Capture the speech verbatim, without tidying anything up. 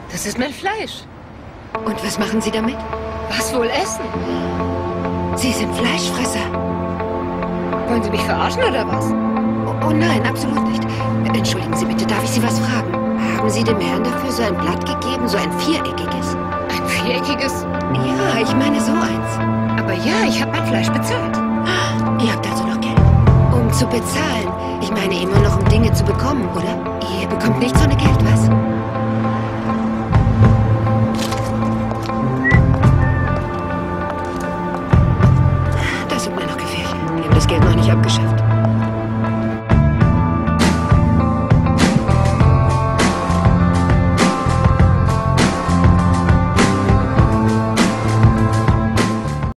Das ist mein Fleisch. Und was machen Sie damit? Was wohl essen? Sie sind Fleischfresser. Wollen Sie mich verarschen oder was? Oh, oh nein, absolut nicht. Entschuldigen Sie bitte, darf ich Sie was fragen? Haben Sie dem Herrn dafür so ein Blatt gegeben, so ein viereckiges? Ein viereckiges? Ja, ich meine so eins. Aber ja, ich habe mein Fleisch bezahlt. Ihr habt also noch Geld. Um zu bezahlen. Ich meine immer noch, um Dinge zu bekommen, oder? Ihr bekommt nichts ohne Geld, was? Das wird mir noch gefährlich. Wir haben das Geld noch nicht abgeschafft.